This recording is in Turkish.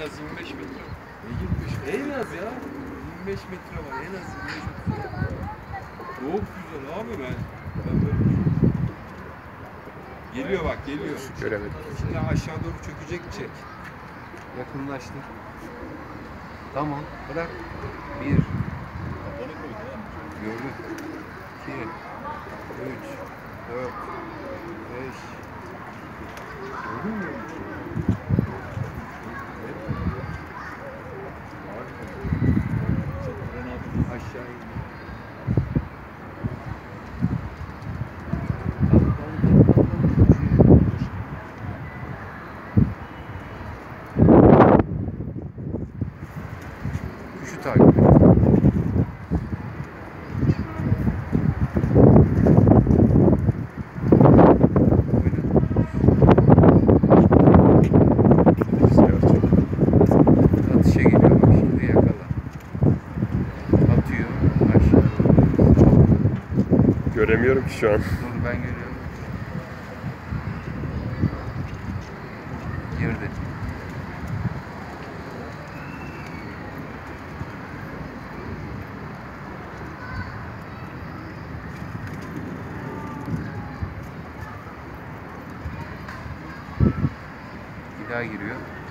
az 25 metre. Ne 25? En az ya. 25 metre var. En az 25 metre. Çok güzel abi ben böyle geliyor bak geliyor. Göremedim. Şimdi aşağı doğru çökecek çek. Yakınlaştı. Tamam bırak. 1 gördük. 2 3 4 5 gördün mü? Aşağı in. Kuşu takip et. Atışa geliyor bak şimdi yakala. Atıyor aşağı doğru. Göremiyorum ki şu an. Dur ben görüyorum. Girdi. Bir daha giriyor.